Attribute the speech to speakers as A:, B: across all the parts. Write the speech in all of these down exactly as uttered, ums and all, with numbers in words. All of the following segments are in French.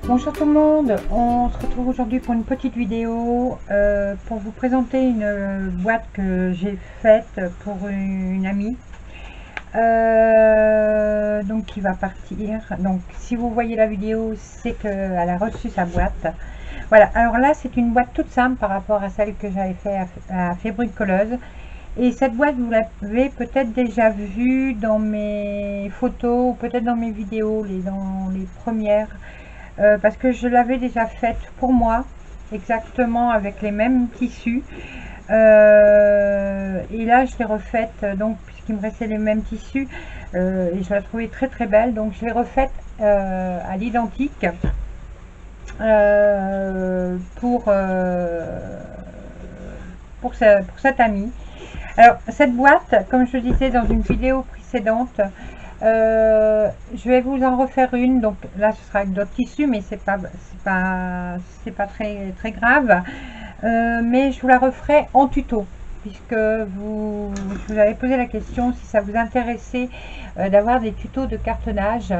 A: Bonjour tout le monde, on se retrouve aujourd'hui pour une petite vidéo euh, pour vous présenter une boîte que j'ai faite pour une, une amie euh, donc qui va partir. Donc si vous voyez la vidéo, c'est qu'elle a reçu sa boîte. Voilà, alors là c'est une boîte toute simple par rapport à celle que j'avais fait à, à Fébricoleuse. Et cette boîte, vous l'avez peut-être déjà vue dans mes photos ou peut-être dans mes vidéos, les, dans les premières. Euh, parce que je l'avais déjà faite pour moi, exactement avec les mêmes tissus. Euh, et là, je l'ai refaite, donc puisqu'il me restait les mêmes tissus, euh, et je la trouvais très très belle, donc je l'ai refaite euh, à l'identique euh, pour, euh, pour, ce, pour cette amie. Alors, cette boîte, comme je le disais dans une vidéo précédente, Euh, je vais vous en refaire une. Donc là ce sera avec d'autres tissus, mais c'est pas c'est pas c'est pas très très grave. Euh, mais je vous la referai en tuto, puisque vous je vous avais posé la question si ça vous intéressait euh, d'avoir des tutos de cartonnage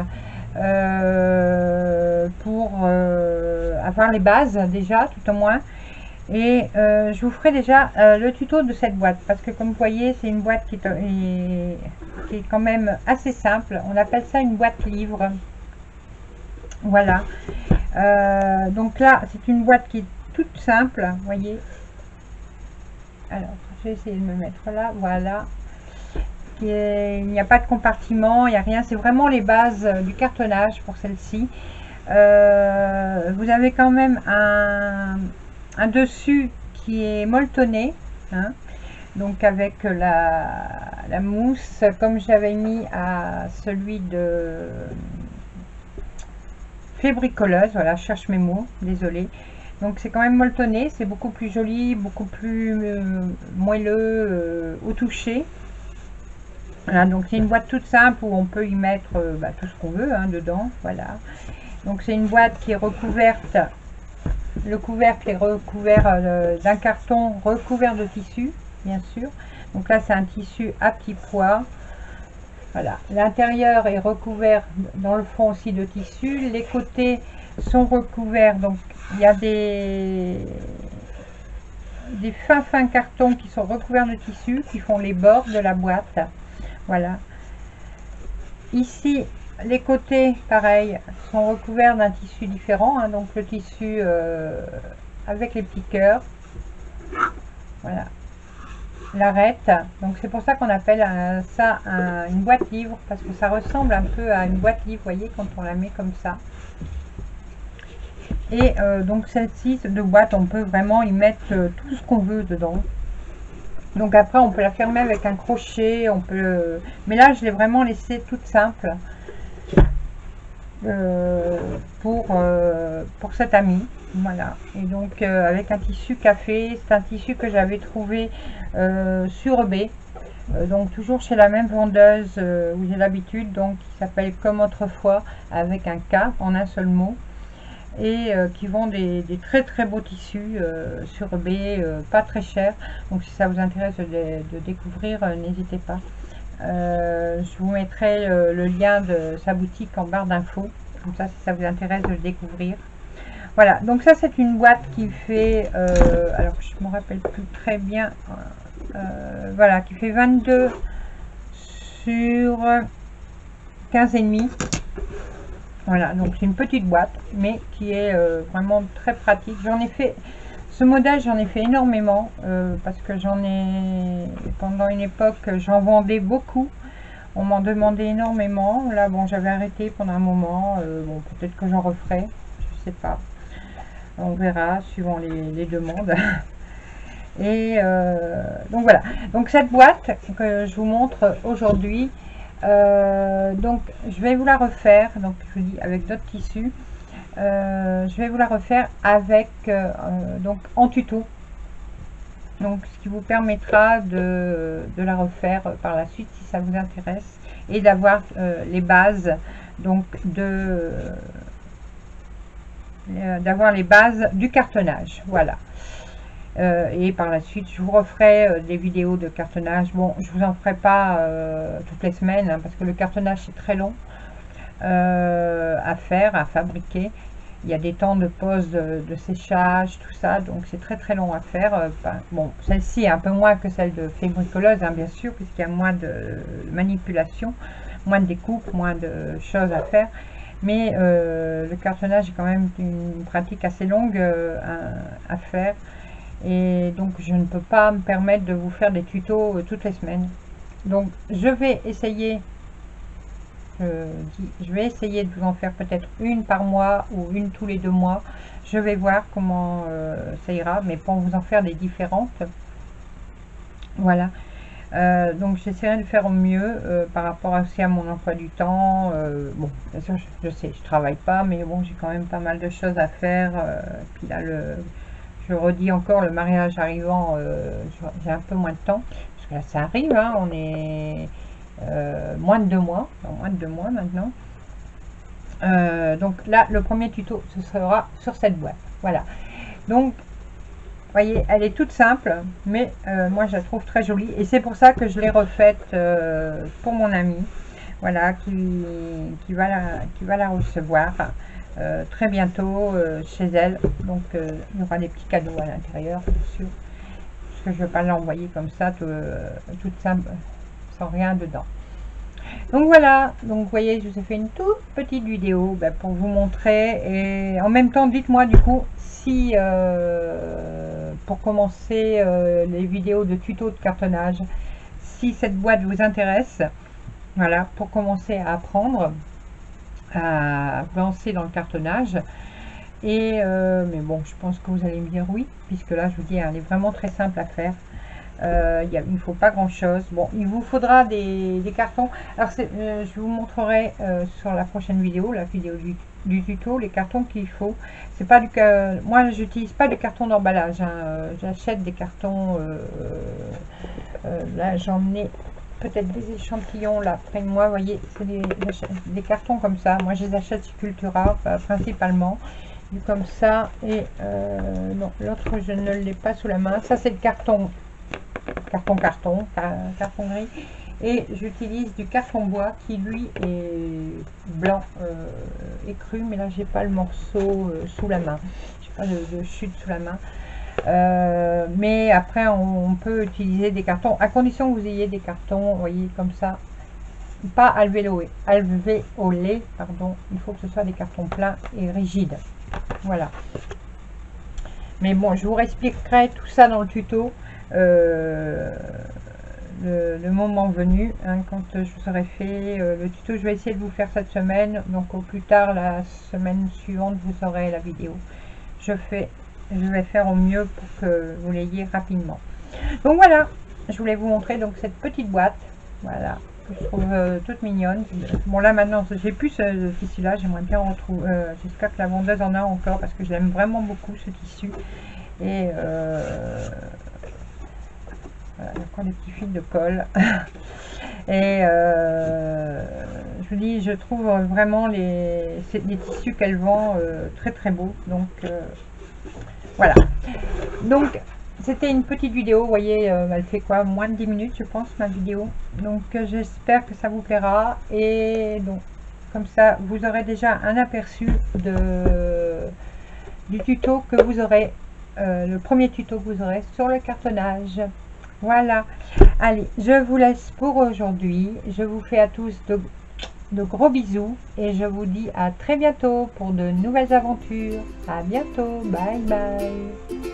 A: euh, pour euh, avoir les bases déjà, tout au moins. Et euh, je vous ferai déjà euh, le tuto de cette boîte, parce que comme vous voyez, c'est une boîte qui est, qui est quand même assez simple. On appelle ça une boîte livre. Voilà. Euh, donc là, c'est une boîte qui est toute simple, vous voyez. Alors, je vais essayer de me mettre là. Voilà. Qui est, il n'y a pas de compartiment, il n'y a rien. C'est vraiment les bases du cartonnage pour celle-ci. Euh, vous avez quand même un... un dessus qui est molletonné, hein, donc avec la, la mousse comme j'avais mis à celui de Fébricoleuse. Voilà, je cherche mes mots, désolé. Donc c'est quand même molletonné, c'est beaucoup plus joli, beaucoup plus euh, moelleux euh, au toucher. Voilà, donc c'est une boîte toute simple où on peut y mettre euh, bah, tout ce qu'on veut hein, dedans. Voilà, donc c'est une boîte qui est recouverte. Le couvercle est recouvert euh, d'un carton recouvert de tissu, bien sûr. Donc là, c'est un tissu à petits pois. Voilà. L'intérieur est recouvert dans le fond aussi de tissu. Les côtés sont recouverts. Donc, il y a des, des fins fins cartons qui sont recouverts de tissu, qui font les bords de la boîte. Voilà. Ici, les côtés, pareil, sont recouverts d'un tissu différent, hein, donc le tissu euh, avec les petits cœurs. Voilà. L'arête, donc c'est pour ça qu'on appelle un, ça un, une boîte livre, parce que ça ressemble un peu à une boîte livre, vous voyez, quand on la met comme ça. Et euh, donc celle-ci de boîte, on peut vraiment y mettre euh, tout ce qu'on veut dedans. Donc après, on peut la fermer avec un crochet, on peut. Euh, mais là, je l'ai vraiment laissé toute simple. Euh, pour, euh, pour cette amie, voilà. Et donc euh, avec un tissu café, c'est un tissu que j'avais trouvé euh, sur eBay, euh, donc toujours chez la même vendeuse euh, où j'ai l'habitude, donc qui s'appelle Comme Autrefois avec un K en un seul mot, et euh, qui vend des, des très très beaux tissus euh, sur eBay, euh, pas très cher. Donc si ça vous intéresse de, de découvrir, euh, n'hésitez pas. Euh, je vous mettrai euh, le lien de sa boutique en barre d'infos, comme ça si ça vous intéresse de le découvrir. Voilà, donc ça c'est une boîte qui fait, euh, alors je me rappelle plus très bien, euh, voilà, qui fait vingt-deux sur quinze et demi. Voilà, donc c'est une petite boîte, mais qui est euh, vraiment très pratique. J'en ai fait... Ce modèle, j'en ai fait énormément euh, parce que j'en ai, pendant une époque, j'en vendais beaucoup. On m'en demandait énormément. Là, bon, j'avais arrêté pendant un moment. Euh, bon, peut-être que j'en referai, je sais pas. On verra, suivant les, les demandes. Et euh, donc voilà. Donc cette boîte que je vous montre aujourd'hui, euh, donc je vais vous la refaire. Donc je vous dis avec d'autres tissus. Euh, je vais vous la refaire avec euh, donc en tuto, donc ce qui vous permettra de, de la refaire par la suite si ça vous intéresse, et d'avoir euh, les bases, donc de euh, d'avoir les bases du cartonnage. Voilà. Euh, et par la suite je vous referai euh, des vidéos de cartonnage. Bon, je vous en ferai pas euh, toutes les semaines hein, parce que le cartonnage c'est très long euh, à faire, à fabriquer. il y a des temps de pause de, de séchage, tout ça, donc c'est très très long à faire. Euh, ben, bon, celle-ci est un peu moins que celle de Fée Bricoleuse, hein, bien sûr, puisqu'il y a moins de manipulation, moins de découpe, moins de choses à faire. Mais euh, le cartonnage est quand même une pratique assez longue euh, à, à faire. Et donc je ne peux pas me permettre de vous faire des tutos euh, toutes les semaines. Donc je vais essayer, je, dis, je vais essayer de vous en faire peut-être une par mois ou une tous les deux mois. Je vais voir comment euh, ça ira, mais pour vous en faire des différentes. Voilà. Euh, donc j'essaierai de faire au mieux euh, par rapport aussi à mon emploi du temps. Euh, bon, bien sûr, je, je sais, je travaille pas, mais bon, j'ai quand même pas mal de choses à faire. Euh, puis là, le, je redis encore, le mariage arrivant, euh, j'ai un peu moins de temps. Parce que là, ça arrive, hein, on est euh, moins de deux mois, non, moins de deux mois maintenant. Euh, donc là, le premier tuto, ce sera sur cette boîte. Voilà. Donc, vous voyez, elle est toute simple, mais euh, moi je la trouve très jolie. Et c'est pour ça que je l'ai refaite euh, pour mon amie, voilà, qui, qui, va, la, qui va la recevoir euh, très bientôt euh, chez elle. Donc euh, il y aura des petits cadeaux à l'intérieur, bien sûr. Parce que je ne vais pas l'envoyer comme ça, tout, euh, toute simple, sans rien dedans. Donc voilà, donc vous voyez, je vous ai fait une toute petite vidéo ben, pour vous montrer. Et en même temps, dites-moi du coup, si euh, pour commencer euh, les vidéos de tuto de cartonnage, si cette boîte vous intéresse, voilà, pour commencer à apprendre à lancer dans le cartonnage. Et euh, mais bon, je pense que vous allez me dire oui, puisque là je vous dis, elle est vraiment très simple à faire. Euh, y a, il ne faut pas grand chose. Bon, il vous faudra des, des cartons. Alors euh, je vous montrerai euh, sur la prochaine vidéo, la vidéo du, du tuto, les cartons qu'il faut. C'est pas du euh, moi j'utilise pas de cartons d'emballage, hein. J'achète des cartons euh, euh, là j'en ai peut-être des échantillons là près de moi, vous voyez, c'est des, des cartons comme ça. Moi je les achète chez Cultura euh, principalement, comme ça. Et euh, non, l'autre je ne l'ai pas sous la main. Ça c'est le carton carton carton carton gris, et j'utilise du carton bois qui lui est blanc euh, et cru, mais là j'ai pas le morceau euh, sous la main, j'ai pas de, de chute sous la main. Euh, mais après on, on peut utiliser des cartons à condition que vous ayez des cartons, vous voyez, comme ça, pas alvéolés, alvéolés pardon, il faut que ce soit des cartons pleins et rigides. Voilà, mais bon, je vous expliquerai tout ça dans le tuto Euh, le, le moment venu, hein, quand je vous aurai fait euh, le tuto. Je vais essayer de vous faire cette semaine, donc au plus tard la semaine suivante vous aurez la vidéo. Je fais je vais faire au mieux pour que vous l'ayez rapidement. Donc voilà, je voulais vous montrer donc cette petite boîte, voilà, que je trouve euh, toute mignonne. Bon là maintenant j'ai plus ce tissu là, j'aimerais bien retrouver, euh, j'espère que la vendeuse en a encore, parce que je l'aime vraiment beaucoup ce tissu. Et euh, voilà, il y a encore des petits fils de colle. Et euh, je vous dis, je trouve vraiment les, les tissus qu'elle vend euh, très très beaux. Donc euh, voilà. Donc c'était une petite vidéo, vous voyez, euh, elle fait quoi, moins de dix minutes je pense ma vidéo. Donc euh, j'espère que ça vous plaira. Et donc comme ça vous aurez déjà un aperçu de, du tuto que vous aurez, euh, le premier tuto que vous aurez sur le cartonnage. Voilà, allez, je vous laisse pour aujourd'hui. Je vous fais à tous de, de gros bisous et je vous dis à très bientôt pour de nouvelles aventures. À bientôt, bye bye.